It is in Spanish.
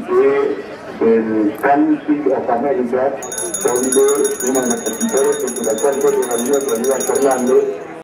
del Council of America, donde uno de los escritores, que es el actual jefe de la Universidad Fernández,